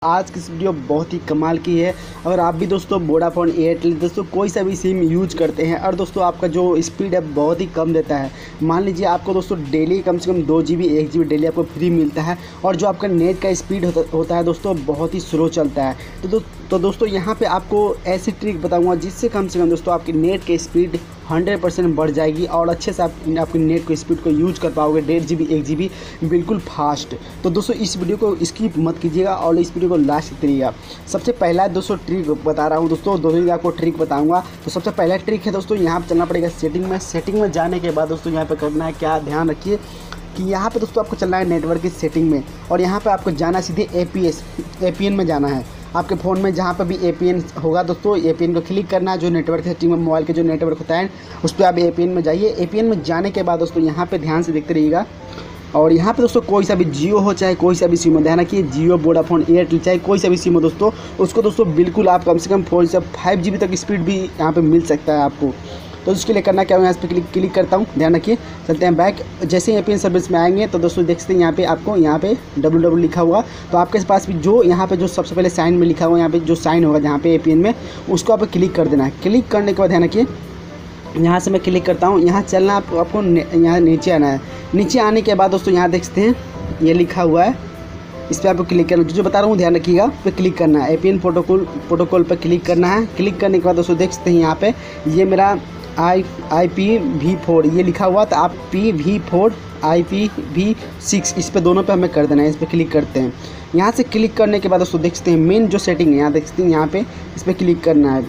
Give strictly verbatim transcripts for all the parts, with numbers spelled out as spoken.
आज की इस वीडियो बहुत ही कमाल की है। अगर आप भी दोस्तों वोडाफोन एयरटेल दोस्तों कोई सा भी सिम यूज करते हैं और दोस्तों आपका जो स्पीड है बहुत ही कम देता है, मान लीजिए आपको दोस्तों डेली कम से कम दो जी बी एक जी बी डेली आपको फ्री मिलता है और जो आपका नेट का स्पीड होता, होता है दोस्तों बहुत ही स्लो चलता है। तो दो, तो दोस्तों यहाँ पे आपको ऐसी ट्रिक बताऊँगा जिससे कम से कम दोस्तों आपकी नेट की स्पीड हंड्रेड परसेंट बढ़ जाएगी और अच्छे से आप आपके नेट को स्पीड को यूज कर पाओगे, डेढ़ जी बी एक जी बी बिल्कुल फास्ट। तो दोस्तों इस वीडियो को स्किप मत कीजिएगा और इस वीडियो को लास्ट तक करिएगा। सबसे पहला दोस्तों ट्रिक बता रहा हूँ दोस्तों, दो ही आपको ट्रिक बताऊंगा। तो सबसे पहला ट्रिक है दोस्तों, यहाँ पर चलना पड़ेगा सेटिंग में। सेटिंग में जाने के बाद दोस्तों यहाँ पर करना है क्या, ध्यान रखिए कि यहाँ पे दोस्तों आपको चलना है नेटवर्क की सेटिंग में और यहाँ पे आपको जाना सीधे A P S A P N में जाना है। आपके फ़ोन में जहाँ पे भी ए पी एन होगा दोस्तों, ए पी एन को क्लिक करना है। जो नेटवर्क सेटिंग में मोबाइल के जो नेटवर्क होता है उस पर आप ए पी एन में जाइए। ए पी एन में जाने के बाद दोस्तों यहाँ पे ध्यान से देखते रहिएगा और यहाँ पे दोस्तों कोई सा भी जियो हो चाहे कोई सा भी सिम हो, ध्यान रखिए जियो वोडाफोन एयरटेल चाहे कोई सा भी सिम हो दोस्तों, उसको दोस्तों बिल्कुल आप कम से कम फोर से फाइव जी बी तक स्पीड भी यहाँ पे मिल सकता है आपको। तो उसके लिए करना क्या, मैं यहाँ पे क्लिक क्लिक करता हूँ, ध्यान रखिए। चलते हैं बैक। जैसे ही ए पी एन सर्विस में आएंगे तो दोस्तों देखते हैं यहाँ पे आपको यहाँ पे डब्ल्यू डब्ल्यू लिखा हुआ, तो आपके पास भी जो यहाँ पे जो सबसे पहले साइन में लिखा हुआ यहाँ पे जो साइन होगा जहाँ पे ए पी एन में, उसको आप क्लिक कर देना है। क्लिक करने के बाद ध्यान रखिए यहाँ से मैं क्लिक करता हूँ, यहाँ चलना आप, आपको यहाँ नीचे आना है। नीचे आने के बाद दोस्तों यहाँ देखते हैं ये लिखा हुआ है, इस पर आपको क्लिक करना, जो जो बता रहा हूँ ध्यान रखिएगा, पे क्लिक करना है। A P N protocol protocol पर क्लिक करना है। क्लिक करने के बाद दोस्तों देख सकते हैं यहाँ पे ये मेरा I I P V four ये लिखा हुआ, तो आप P V four I P V six इस पे दोनों पे हमें कर देना है। इस पर क्लिक करते हैं। यहाँ से क्लिक करने के बाद दोस्तों देख सकते हैं मेन जो सेटिंग है यहाँ देख सकते हैं, यहाँ पे इस पर क्लिक करना है।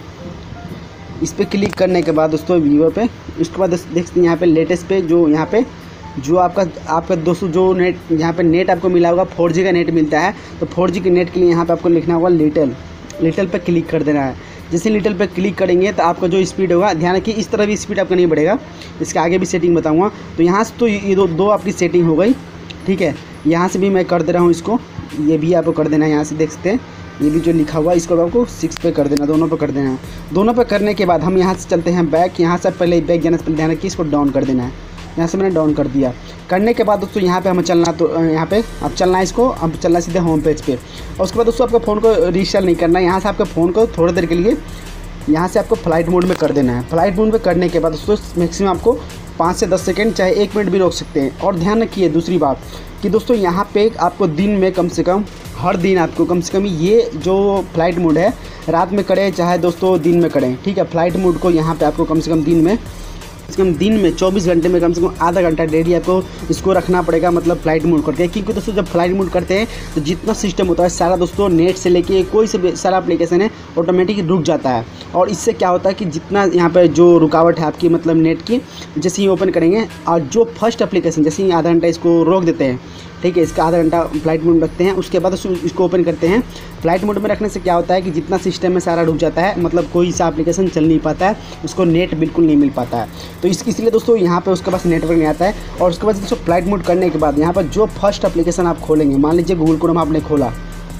इस पर क्लिक करने के बाद दोस्तों वीवर पे, उसके बाद देख सकते हैं यहाँ पे लेटेस्ट पे जो यहाँ पे जो आपका आपका दोस्तों जो नेट यहाँ पे नेट आपको मिला होगा फोर जी का नेट मिलता है, तो फोर जी के नेट के लिए यहाँ पे आपको लिखना होगा लिटिल लिटिल पे क्लिक कर देना है। जैसे लिटिल पे क्लिक करेंगे तो आपका जो स्पीड होगा, ध्यान रखिए इस तरह भी स्पीड आपका नहीं बढ़ेगा, इसके आगे भी सेटिंग बताऊँगा। तो यहाँ से तो ये दो दो आपकी सेटिंग हो गई, ठीक है। यहाँ से भी मैं कर दे रहा हूँ इसको, ये भी आपको कर देना है। यहाँ से देख सकते हैं ये भी जो लिखा हुआ है इसको आपको सिक्स पे कर देना, दोनों पे कर देना है। दोनों पे करने के बाद हम यहाँ से चलते हैं बैक। यहाँ से पहले बैक जाने से पहले ध्यान रखिए इसको डाउन कर देना है। यहाँ से मैंने डाउन कर दिया। करने के बाद दोस्तों यहाँ पे हमें चलना, तो यहाँ पे अब चलना है इसको, अब चलना सीधे होम पेज पे। और उसके बाद दोस्तों आपका फ़ोन को रीस्टार्ट नहीं करना है। यहाँ से आपके फ़ोन को थोड़ी देर के लिए यहाँ से आपको फ्लाइट मोड में कर देना है। फ्लाइट मोड में करने के बाद दोस्तों मैक्सिमम आपको पाँच से दस सेकेंड चाहे एक मिनट भी रोक सकते हैं। और ध्यान रखिए दूसरी बात कि दोस्तों यहाँ पे आपको दिन में कम से कम हर दिन आपको कम से कम ये जो फ्लाइट मोड है रात में करें चाहे दोस्तों दिन में करें, ठीक है। फ्लाइट मोड को यहाँ पे आपको कम से कम दिन में कम से कम दिन में चौबीस घंटे में कम से कम आधा घंटा डेली आपको इसको रखना पड़ेगा, मतलब फ्लाइट मोड करके। क्योंकि दोस्तों जब फ्लाइट मोड करते हैं तो जितना सिस्टम होता है सारा दोस्तों नेट से लेके कोई से भी सारा एप्लीकेशन है ऑटोमेटिक रुक जाता है। और इससे क्या होता है कि जितना यहाँ पर जो रुकावट है आपकी मतलब नेट की, जैसे ही ओपन करेंगे और जो फर्स्ट एप्लीकेशन जैसे ही आधा घंटा इसको रोक देते हैं, ठीक है, इसका आधा घंटा फ्लाइट मोड रखते हैं, उसके बाद इसको ओपन करते हैं। फ्लाइट मोड में रखने से क्या होता है कि जितना सिस्टम में सारा रुक जाता है, मतलब कोई सा एप्लीकेशन चल नहीं पाता है, उसको नेट बिल्कुल नहीं मिल पाता है। तो इस इसलिए दोस्तों यहाँ पे उसके पास नेटवर्क नहीं आता है। और उसके बाद दोस्तों फ्लाइट मोड करने के बाद यहाँ पर जो फर्स्ट एप्लीकेशन आप खोलेंगे, मान लीजिए गूगल क्रोम आपने खोला,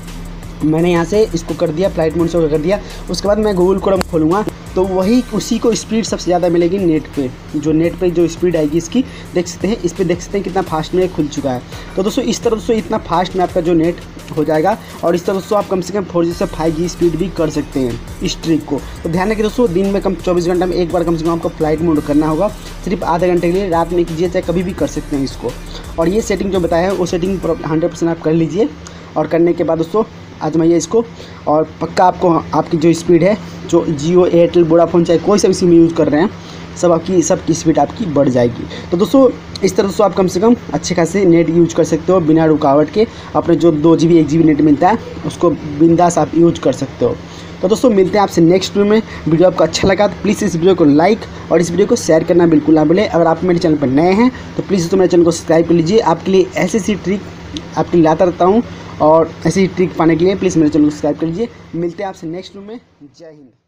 मैंने यहाँ से इसको कर दिया फ्लाइट मोड से कर दिया, उसके बाद मैं गूगल क्रोम खोलूँगा तो वही उसी को स्पीड सबसे ज़्यादा मिलेगी नेट पे। जो नेट पे जो स्पीड आएगी इसकी देख सकते हैं, इस पर देख सकते हैं कितना फास्ट में खुल चुका है। तो दोस्तों इस तरह दोस्तों इतना फास्ट में आपका जो नेट हो जाएगा और इस तरह दोस्तों आप कम से कम फोर जी से फाइव जी स्पीड भी कर सकते हैं इस ट्रिक को। तो ध्यान रखिए दोस्तों दिन में कम चौबीस घंटा में एक बार कम से कम आपको फ्लाइट मोड करना होगा, सिर्फ आधे घंटे के लिए। रात में कीजिए चाहे कभी भी कर सकते हैं इसको। और ये सेटिंग जो बताया है वो सेटिंग हंड्रेड परसेंट आप कर लीजिए। और करने के बाद दोस्तों आजमाइए इसको और पक्का आपको आपकी जो स्पीड है, जो जियो एयरटेल वोडाफोन चाहे कोई सा भी सिम यूज़ कर रहे हैं, सब आपकी सब की स्पीड आपकी बढ़ जाएगी। तो दोस्तों इस तरह दोस्तों आप कम से कम अच्छे खासे नेट यूज कर सकते हो बिना रुकावट के। अपने जो दो जी बी एक जी बी नेट मिलता है उसको बिंदास आप यूज कर सकते हो। तो दोस्तों मिलते हैं आपसे नेक्स्ट वीडियो में। वीडियो आपको अच्छा लगा तो प्लीज़ इस वीडियो को लाइक और इस वीडियो को शेयर करना बिल्कुल ना भूलें। अगर आप मेरे चैनल पर नए हैं तो प्लीज़ दोस्तों मेरे चैनल को सब्सक्राइब कर लीजिए। आपके लिए ऐसी ऐसी ट्रिक आपके लिए लाता रहता हूँ और ऐसी ट्रिक पाने के लिए प्लीज़ मेरे चैनल को सब्सक्राइब कर लीजिए। मिलते हैं आपसे नेक्स्ट वीडियो में। जय हिंद।